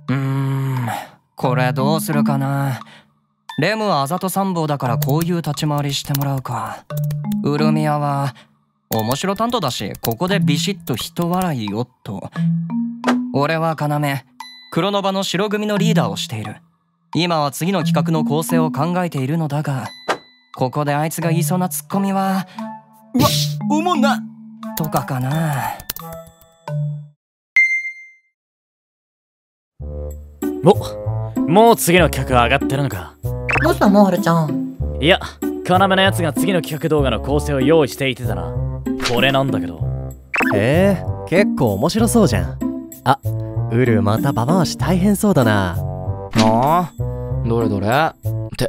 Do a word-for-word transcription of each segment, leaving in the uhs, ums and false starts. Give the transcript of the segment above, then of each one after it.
うーん、これどうするかな。レムはあざと参謀だからこういう立ち回りしてもらうか。ウルミヤは面白担当だし、ここでビシッと人笑いよっと。俺は要、黒ノバの白組のリーダーをしている。今は次の企画の構成を考えているのだが、ここであいつが言いそうなツッコミは、うわ、おもんなとかかな。 お、もう次の企画上がってるのか。 どうしたの、はるちゃん。 いや、要のやつが次の企画動画の構成を用意していてたな。これなんだけど。 へえ、結構面白そうじゃん。あ、ウルまたババ回し大変そうだな。 ああ、どれどれって、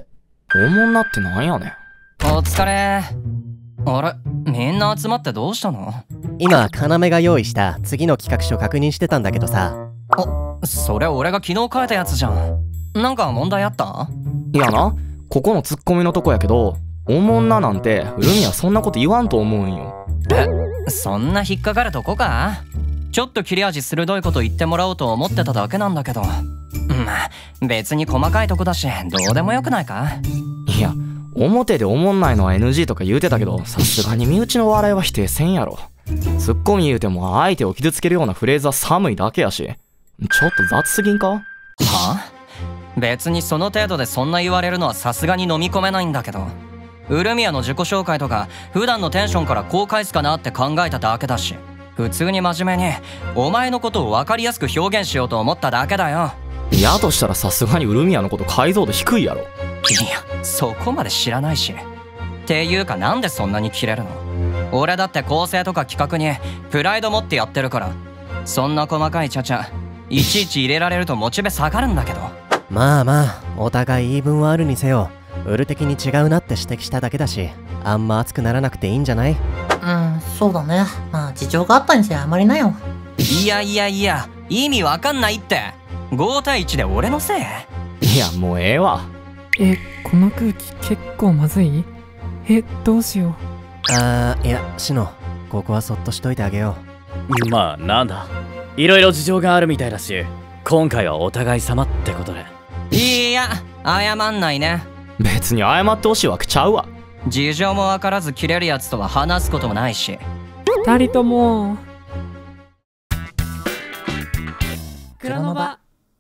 おもんなってなんやねん。 お疲れ。あれ、みんな集まってどうしたの？ 今要が用意した次の企画書確認してたんだけどさ。 あ、それ俺が昨日書いたやつじゃん。なんか問題あった？ いやな、ここのツッコミのとこやけど、おもんななんてウルミはそんなこと言わんと思うんよ。 え、そんな引っかかるとこか？ちょっと切れ味鋭いこと言ってもらおうと思ってただけなんだけど。まあ別に細かいとこだしどうでもよくないか？ いや、表でおもんないのは エヌジー とか言うてたけど、さすがに身内の笑いは否定せんやろ。ツッコミ言うても相手を傷つけるようなフレーズは寒いだけやし、ちょっと雑すぎんか？ はあ？別にその程度でそんな言われるのはさすがに飲み込めないんだけど、ウルミヤの自己紹介とか普段のテンションからこう返すかなって考えただけだし、普通に真面目にお前のことを分かりやすく表現しようと思っただけだよ。 やとしたらさすがにウルミヤのこと解像度低いやろ。 いや、そこまで知らないし。っていうかなんでそんなにキレるの？俺だって構成とか企画にプライド持ってやってるから、そんな細かいちゃちゃいちいち入れられるとモチベ下がるんだけど。 まあまあ、お互い言い分はあるにせよ、ウル的に違うなって指摘しただけだし、あんま熱くならなくていいんじゃない？ うん、そうだね。まあ事情があったにせ謝りなよ。 いやいやいや、意味わかんないって。ごたいいちで俺のせい？ いや、もうええわ。 え、この空気結構まずい？え、どうしよう。 あー、いや、シノ、ここはそっとしといてあげよう。まあなんだ、いろいろ事情があるみたいだし、今回はお互い様ってことで。 いや、謝んないね。 別に謝ってほしいわけちゃうわ。 事情もわからずキレるやつとは話すこともないし。 二人とも黒ノバ。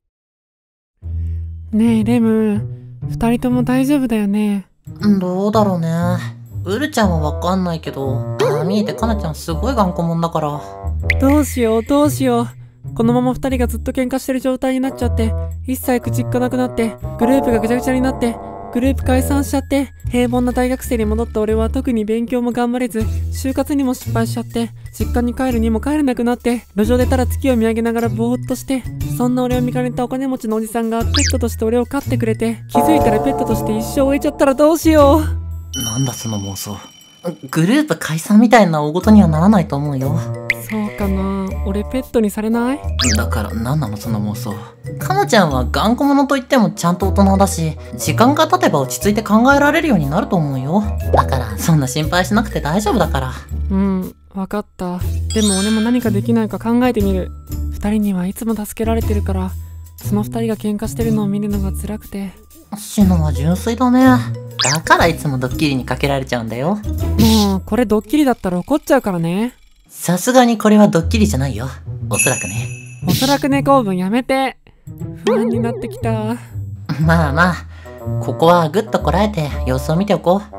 ねえレム、二人とも大丈夫だよね？ どうだろうね。ウルちゃんはわかんないけど、ああ見えてカナちゃんすごい頑固者だから。 どうしようどうしよう。このまま二人がずっと喧嘩してる状態になっちゃって、一切口聞かなくなって、グループがぐちゃぐちゃになって、グループ解散しちゃって、平凡な大学生に戻った俺は特に勉強も頑張れず、就活にも失敗しちゃって、実家に帰るにも帰れなくなって、路上でただ月を見上げながらぼーっとして、そんな俺を見かねたお金持ちのおじさんがペットとして俺を飼ってくれて、気づいたらペットとして一生終えちゃったらどうしよう。 なんだその妄想。グループ解散みたいな大事にはならないと思うよ。 そうかな。俺ペットにされない？ だから何なのその妄想。かなちゃんは頑固者といってもちゃんと大人だし、時間が経てば落ち着いて考えられるようになると思うよ。だからそんな心配しなくて大丈夫だから。 うん、わかった。でも俺も何かできないか考えてみる。二人にはいつも助けられてるから、その二人が喧嘩してるのを見るのが辛くて。 シノは純粋だね。だからいつもドッキリにかけられちゃうんだよ。 もうこれドッキリだったら怒っちゃうからね。 さすがにこれはドッキリじゃないよ。おそらくね。 おそらくね構文やめて。不安になってきた。 まあまあ、ここはぐっとこらえて様子を見ておこう。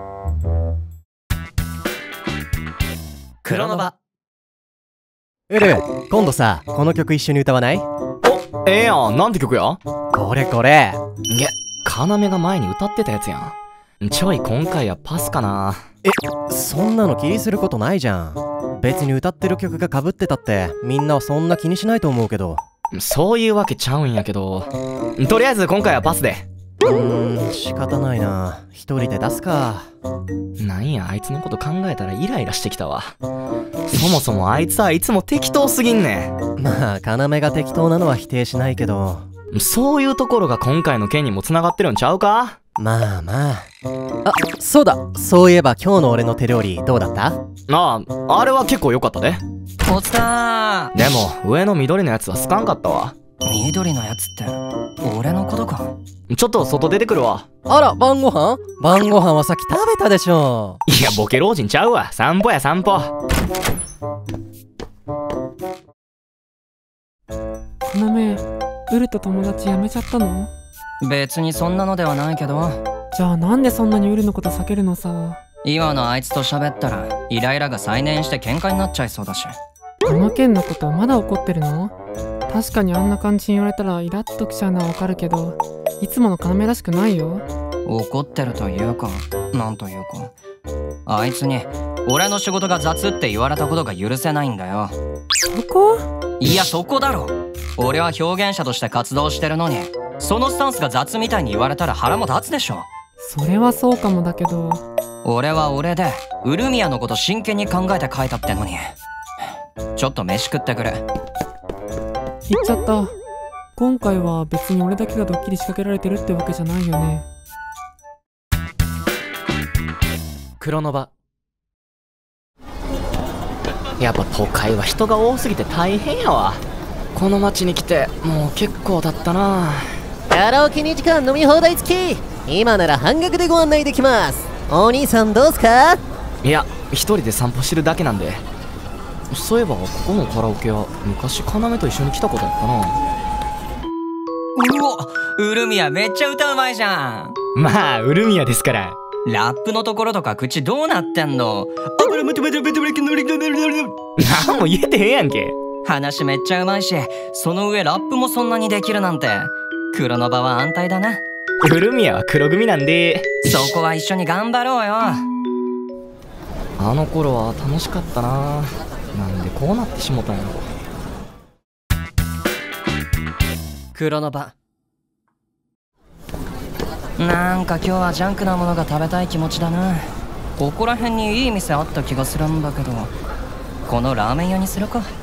黒ノバ。 う。ウル、今度さ、この曲一緒に歌わない？ お、ええやん。なんて曲や？ これこれ。 いや、要が前に歌ってたやつやん。ちょい今回はパスかな。 え、そんなの気にすることないじゃん。別に歌ってる曲が被ってたってみんなはそんな気にしないと思うけど。 そういうわけちゃうんやけど、とりあえず今回はパスで。 うーん、仕方ないな。一人で出すか。 なんや、あいつのこと考えたらイライラしてきたわ。そもそもあいつはいつも適当すぎんねん。 まあ要が適当なのは否定しないけど、 そういうところが今回の件にも繋がってるんちゃうか？ まあまあ。あ、そうだ。そういえば今日の俺の手料理どうだった？ ああ、あれは結構良かったで。 おつかー。 でも上の緑のやつは好かんかったわ。 緑のやつって俺のことか？ ちょっと外出てくるわ。 あら、晩ご飯？晩ご飯はさっき食べたでしょ。 いや、ボケ老人ちゃうわ。散歩や散歩。 この目、ウルと友達辞めちゃったの？ 別にそんなのではないけど。 じゃあなんでそんなにウルのこと避けるのさ。 今のあいつと喋ったらイライラが再燃して喧嘩になっちゃいそうだし。 この件のことまだ怒ってるの？確かにあんな感じに言われたらイラッときちゃうのはわかるけど、いつもの要らしくないよ。 怒ってるというか、なんというか、あいつに俺の仕事が雑って言われたことが許せないんだよ。 そこ？ いや、そこだろ。俺は表現者として活動してるのに、そのスタンスが雑みたいに言われたら腹も立つでしょ。 それはそうかもだけど、 俺は俺でウルミアのこと真剣に考えて書いたってのに。ちょっと飯食ってくる。 言っちゃった。今回は別に俺だけがドッキリ仕掛けられてるってわけじゃないよね。 黒の場。やっぱ都会は人が多すぎて大変やわ。この町に来てもう結構経ったな。 カラオケにじかん飲み放題付き。今なら半額でご案内できます。お兄さんどうすか？ いや、一人で散歩してるだけなんで。そういえばここのカラオケは昔要と一緒に来たことあったな。 うわ、ウルミアめっちゃ歌うまいじゃん。 まあウルミアですから。 ラップのところとか口どうなってんの？ 何も言えてへんやんけ。 話めっちゃうまいし、その上ラップもそんなにできるなんて。黒の場は安泰だな。 ウルミアは黒組なんで。 そこは一緒に頑張ろうよ。 あの頃は楽しかったな。なんでこうなってしもたんやろ。 黒の場。なんか今日はジャンクなものが食べたい気持ちだな。ここら辺にいい店あった気がするんだけど、このラーメン屋にするか。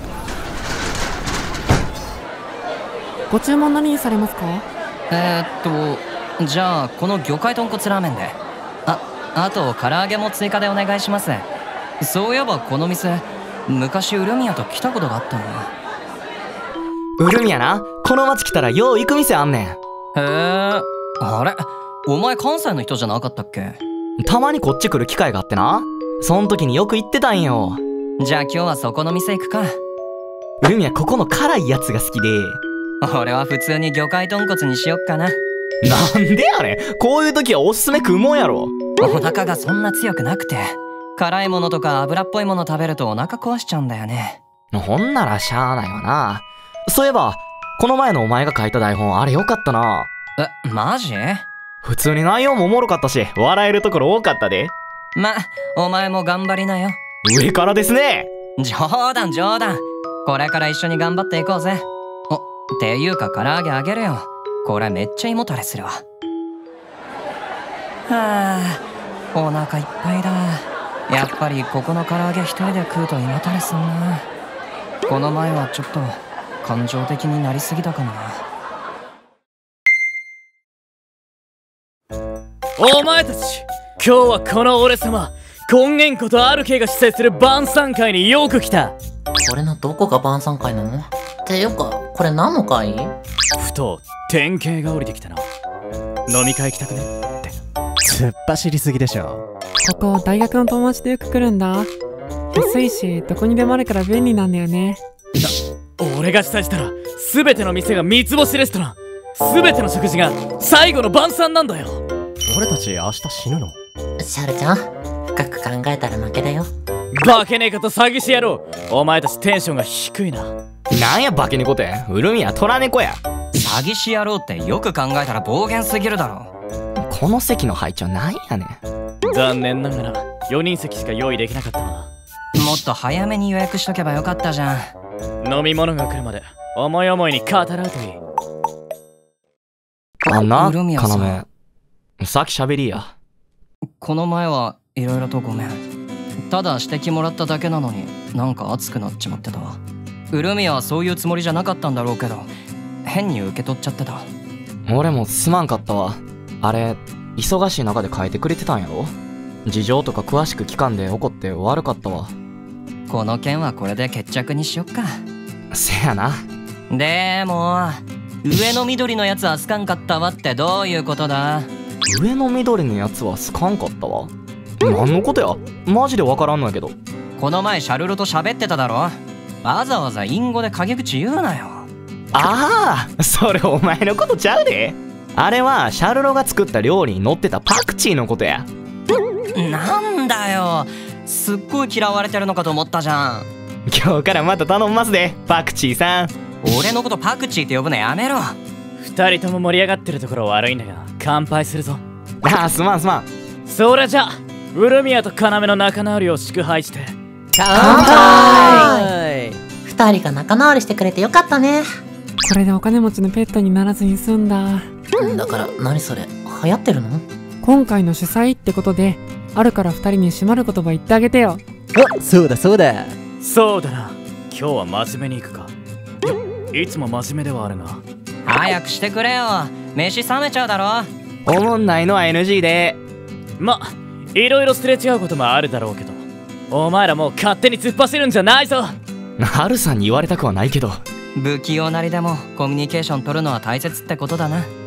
ご注文何にされますか？ えー、っとじゃあこの魚介豚骨ラーメンで。あ、あと唐揚げも追加でお願いします。そういえばこの店昔ウルミアと来たことがあったな。 ウルミアな、この町来たらよう行く店あんねん。 へえ。あれ、お前関西の人じゃなかったっけ？ たまにこっち来る機会があってな。そん時によく行ってたんよ。 じゃあ今日はそこの店行くか。 ウルミアここの辛いやつが好きで。 俺は普通に魚介豚骨にしよっかな。 なんでやねん。こういう時はおすすめ食うもんやろ。 お腹がそんな強くなくて、辛いものとか油っぽいもの食べるとお腹壊しちゃうんだよね。 ほんならしゃあないわな。そういえばこの前のお前が書いた台本あれよかったな。 え、マジ？ 普通に内容もおもろかったし笑えるところ多かったで。 ま、お前も頑張りなよ。 上からですね。 冗談冗談。これから一緒に頑張っていこうぜ。お、っていうか唐揚げあげるよ。これめっちゃ胃もたれするわ。はあ、お腹いっぱいだ。やっぱりここの唐揚げ一人で食うと胃もたれすんな。この前はちょっと感情的になりすぎたかもな。 お前たち、今日はこの俺様根源ことある系が主催する晩餐会によく来た。 これのどこが晩餐会なの？っていうかこれ何の会？ ふと典型が降りてきたな。飲み会行きたくねって。 突っ走りすぎでしょ。 ここ大学の友達とよく来るんだ。安いしどこにでもあるから便利なんだよね。 俺が主催したら全ての店が三つ星レストラン、全ての食事が最後の晩餐なんだよ。 俺たち明日死ぬの？ シャルちゃん、深く考えたら負けだよ。 バケねえかと詐欺師野郎、お前たちテンションが低いな。 なんやバケ猫て、ウルミアトラ猫や。 詐欺師野郎ってよく考えたら暴言すぎるだろ。 この席の配置はなんやねん。 残念ながらよにん席しか用意できなかったな。 もっと早めに予約しとけばよかったじゃん。 飲み物が来るまで思い思いに語らうといい。 あんな、 ウルミアさん、 要さっき喋りや。 この前はいろいろとごめん。ただ指摘もらっただけなのになんか熱くなっちまってたわ。ウルミアはそういうつもりじゃなかったんだろうけど、変に受け取っちゃってた。 俺もすまんかったわ。あれ忙しい中で書いてくれてたんやろ。事情とか詳しく聞かんで怒って悪かったわ。 この件はこれで決着にしよっか。 せやな。 でも上の緑のやつは好かんかったわってどういうことだ？ 上の緑のやつは好かんかったわ。何のことや？マジでわからんのやけど。 この前シャルロと喋ってただろ。わざわざ隠語で陰口言うなよ。 ああ、それお前のことちゃうで。あれはシャルロが作った料理に乗ってたパクチーのことや。 なんだよ、すっごい嫌われてるのかと思ったじゃん。 今日からまた頼んますで、パクチーさん。 俺のことパクチーって呼ぶのやめろ。 二人とも盛り上がってるところ悪いんだが乾杯するぞ。 ああ、すまんすまん。 それじゃウルミアと要の仲直りを祝杯して乾杯。二人が仲直りしてくれてよかったね。 これでお金持ちのペットにならずに済んだ。 だから何それ、流行ってるの？ 今回の主催ってことで、あるから二人に締まる言葉言ってあげてよ。 あ、そうだそうだ。 そうだな、今日は真面目に行くか。いつも真面目ではあるが。 早くしてくれよ、飯冷めちゃうだろ。 おもんないのは エヌジー で。 ま、いろいろすれ違うこともあるだろうけど、お前らもう勝手に突っ走るんじゃないぞ。 ハルさんに言われたくはないけど。 不器用なりでもコミュニケーション取るのは大切ってことだな。